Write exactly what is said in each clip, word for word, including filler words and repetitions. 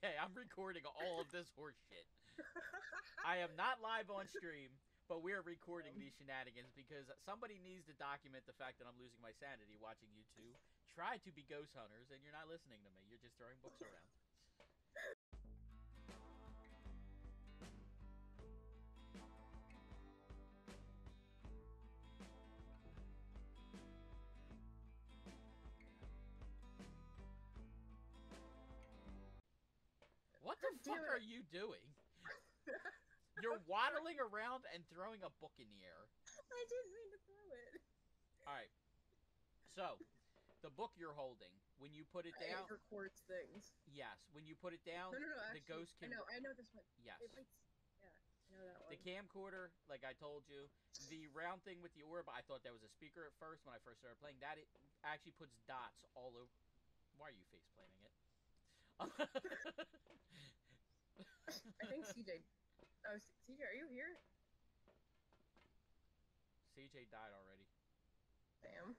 Okay, I'm recording all of this horse shit. I am not live on stream, but we're recording these shenanigans because somebody needs to document the fact that I'm losing my sanity watching you two try to be ghost hunters and you're not listening to me. You're just throwing books around. What the fuck are you doing? You're waddling around and throwing a book in the air. I didn't mean to throw it. Alright. So, the book you're holding, when you put it down... It records things. Yes, when you put it down, no, no, no, the actually, ghost can... I know, I know this one. Yes. It lights... Yeah, I know that one. The camcorder, like I told you, the round thing with the orb, I thought that was a speaker at first when I first started playing. That it actually puts dots all over... Why are you face planting it? I think C J... Oh, C J, are you here? C J died already. Damn.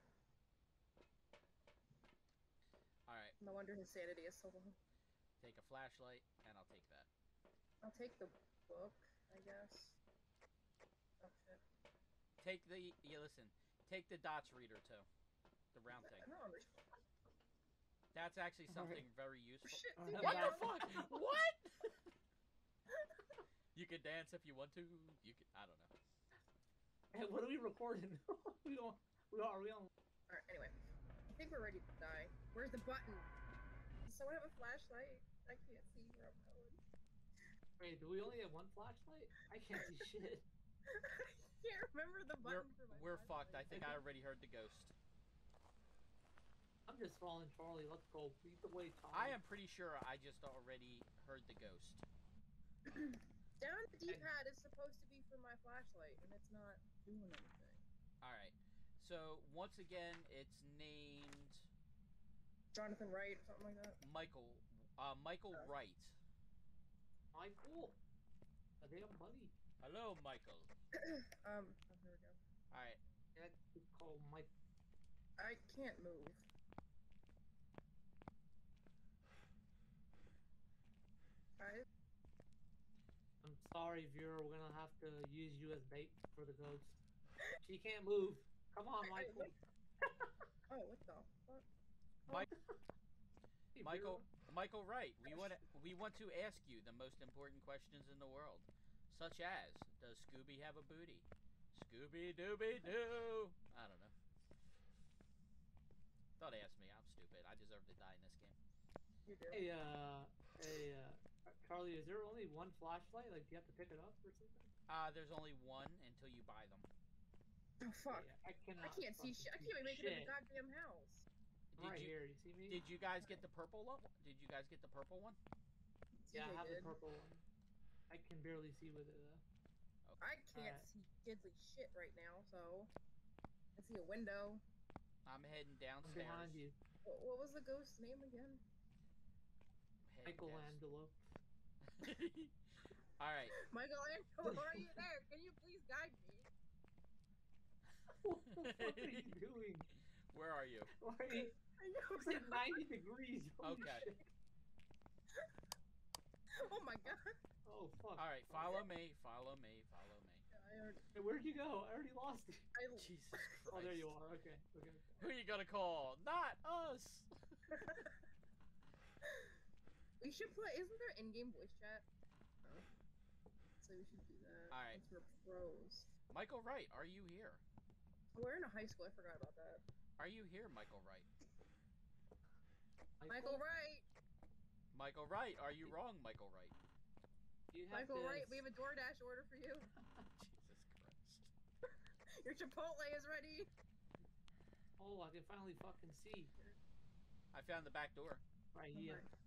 Alright. No wonder his sanity is so low. Take a flashlight, and I'll take that. I'll take the book, I guess. Oh, shit. Take the... Yeah, listen. Take the dots reader, too. The round thing. I don't understand. That's actually something right. very useful. Shit, Uh, C J, What the fuck? What? You could dance if you want to. You could... I don't know. Hey, what are we recording? we don't. We are. Are we on? Alright, anyway. I think we're ready to die. Where's the button? Does someone have a flashlight? I can't see where I'm going. Wait, do we only have one flashlight? I can't see shit. I can't remember the We're, button for my we're flashlight. fucked. I think I already heard the ghost. I'm just following Charlie. Let's go. Lead the way, Charlie. I am pretty sure I just already heard the ghost. Down the D-pad is supposed to be for my flashlight, and it's not doing anything. Alright. So, once again, it's named... Jonathan Wright or something like that. Michael. Uh, Michael Oh. Wright. Michael. A damn buddy. Hello, Michael. um, oh, here we go. Alright. Yeah, we call Mike. I can't move. Guys? I'm sorry, viewer. We're gonna have to use you as bait for the ghost. She can't move. Come on, Michael. Oh, what the fuck? Mike, Hey, Michael, viewer. Michael Wright. We want to, we want to ask you the most important questions in the world, such as, does Scooby have a booty? Scooby Dooby Doo. I don't know. Don't ask me. I'm stupid. I deserve to die in this game. You do. Hey, uh, hey, uh, Charlie. Is there only one flashlight? Like, do you have to pick it up or something? Uh, there's only one until you buy them. Oh, fuck. Yeah, I cannot. I can't see fucking shit. I can't even make it in the shit. goddamn house. Did right you here. You see me? did you guys get the purple one? Did you guys get the purple one? Yeah, I C J have did. the purple one. I can barely see with it though. Okay. I can't Alright. see diddly shit right now, so... I see a window. I'm heading I'm downstairs. behind you, What, what was the ghost's name again? Heading down- Michelangelo. All right. Michelangelo, are you there? Can you please guide me? What the fuck are you doing? Where are you? Why are you? I know. It's like ninety degrees. Holy Okay. shit. Oh my god. Oh fuck. All right. Follow me. Follow me. Follow me. I already, Hey, where'd you go? I already lost you. I, Jesus Christ. Oh, there you are. Okay. Okay. Who you gonna call? Not us. we should play. Isn't there in-game voice chat? So we should do that. Alright. Since we're pros. Michael Wright, are you here? We're in a high school. I forgot about that. Are you here, Michael Wright? Michael Wright. Michael Wright, are you wrong, Michael Wright? You have Michael this... Wright. We have a DoorDash order for you. Jesus Christ. Your Chipotle is ready. Oh, I can finally fucking see. I found the back door. Right here. Okay.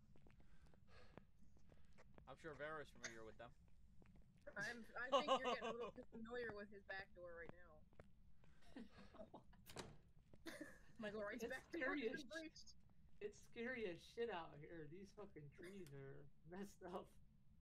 I'm sure Vero's familiar with them. I'm. I think you're getting a little too familiar with his back door right now. Michael Wright's It's back door scary has as been shit. breached. It's scary as shit out here. These fucking trees are messed up.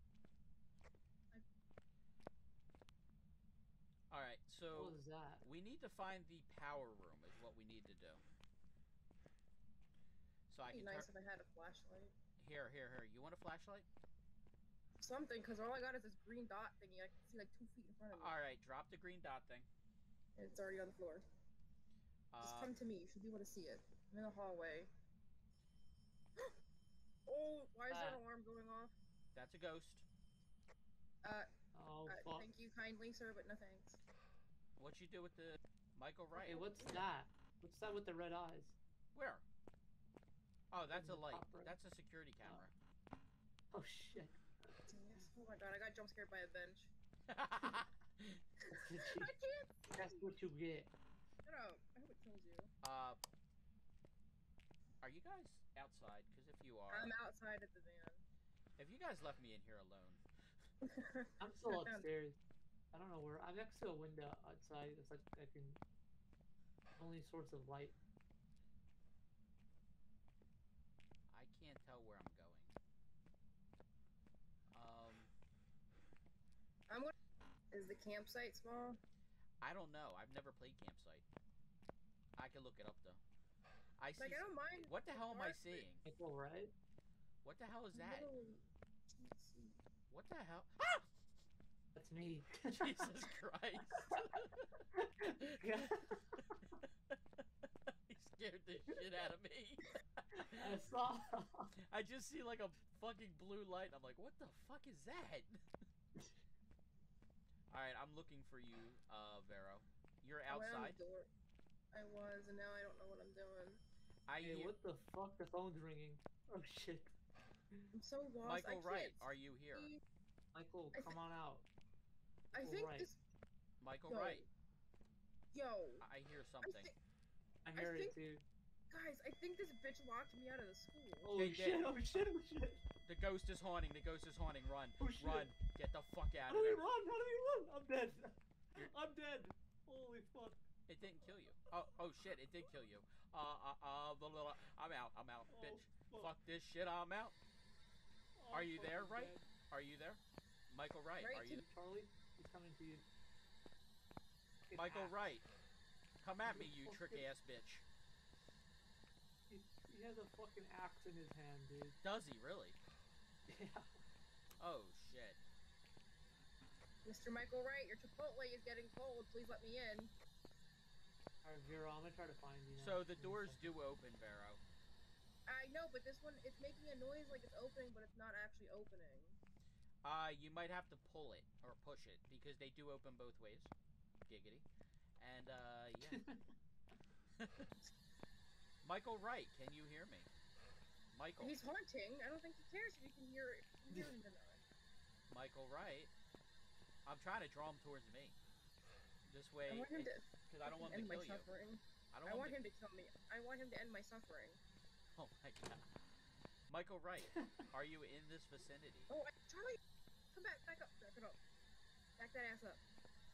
All right, What so was that? we need to find the power room. Is what we need to do. So I It'd can be nice turn... if I had a flashlight. Here, here, here. You want a flashlight? flashlight? Something, because all I got is this green dot thingy. I can see like two feet in front of me. Alright, drop the green dot thing. It's already on the floor. Just Uh, come to me. You should be able to see it. I'm in the hallway. Oh, why is there an Ah. alarm going off? that's a ghost. Uh, Oh, uh fuck. thank you kindly, sir, but no thanks. What you do with the Michael Wright? Hey, what's that? What's that with the red eyes? Where? Oh, that's In a the light. top right. That's a security camera. Oh, shit. Oh my god, I got jump scared by a bench. That's I can't. That's what you get. Shut up. I hope it kills you. uh, are you guys outside? Because if you are, I'm outside of the van. if you guys left me in here alone, I'm still upstairs. I don't know where. I'm next to a window outside. It's like I can. Only source of light. I can't tell where I'm going. Um, I'm gonna. Is the campsite small? I don't know. I've never played Campsite. I can look it up though. I see. Like, I don't mind. What the hell am I dark, but seeing? It's alright. What the hell is that? literally can't see. What the hell? Ah! That's me. Jesus Christ! Yeah. He scared the shit out of me. I saw. I just see like a fucking blue light. I'm like, what the fuck is that? Alright, I'm looking for you, uh, Vero. You're I went on outside? the door. I was, and now I don't know what I'm doing. I Hey, hear... what the fuck? The phone's ringing. Oh shit. I'm so lost. Michael I Wright, can't are you here? see. Michael, I come on out. I Michael think Wright. this. Michael Yo. Wright, Yo. I hear I something. think, I heard think- it too. guys, I think this bitch locked me out of the school. Oh They shit! did. Oh shit! Oh shit! The ghost is haunting, the ghost is haunting. Run, Oh shit! run, get the fuck How out do of we there. run? How do we run? I'm dead. You're- I'm dead. Holy fuck! It didn't kill you. Oh, oh shit, it did kill you. Uh, uh, uh, blah, blah, blah. I'm out, I'm out, Oh, bitch. fuck. Fuck this shit, I'm out. Oh, Are you there, fucking Wright? dead. Are you there? Michael Wright, Wright, are you can- Charlie, he's coming to you. Get Michael axe. Wright, come at Who me, the you fuck trick is- ass bitch. He, he has a fucking axe in his hand, dude. Does he really? Yeah. Oh shit. Mister Michael Wright, your Chipotle is getting cold. Please let me in. Alright, Vero, I'm gonna try to find you now. So the Give me a doors second. do open, Vero. I know, but this one, it's making a noise like it's opening, but it's not actually opening. Uh, you might have to pull it or push it because they do open both ways. Giggity. And uh, yeah. Michael Wright, can you hear me? Michael. He's haunting. I don't think he cares if you can hear, hear him or not. Michael Wright. I'm trying to draw him towards me. This way, I want him to because I don't want him end to my kill you. suffering. I I don't want want him to kill me. I want him to end my suffering. Oh my god. Michael Wright, are you in this vicinity? Oh, I, Charlie, come back, back up, back it up, back that ass up.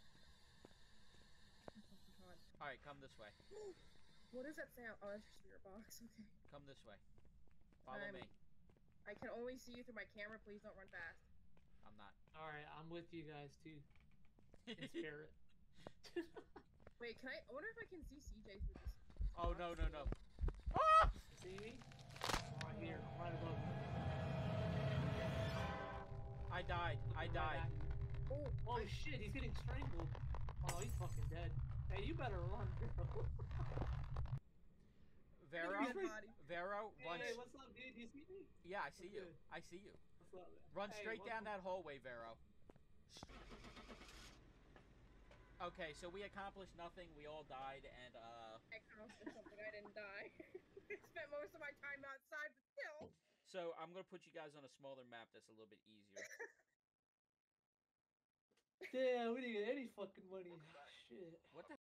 Oh, fucking God. All right, come this way. What is that sound? Oh, that's your spirit box. Okay. Come this way. Follow I'm- me. I can only see you through my camera. Please don't run fast. I'm not. Alright, I'm with you guys too. In spirit. Wait, can I? I wonder if I can see C J through this. Oh no no no. Ah! See me? I'm right here. I'm right above you. I died. I Looking right died. at you. Oh, Oh I, shit, he's getting strangled. Oh, he's fucking dead. Hey, you better run, bro. Vero, dead body. Vero, run. Hey, s- what's up, dude? You see me? Yeah, I see What's you. good? I see you. What's up, man? Run Hey, straight down welcome. that hallway, Vero. Okay, so we accomplished nothing. We all died, and uh. I accomplished something. I didn't die. I spent most of my time outside, but still. So I'm gonna put you guys on a smaller map that's a little bit easier. Yeah, we didn't get any fucking money. Shit. What the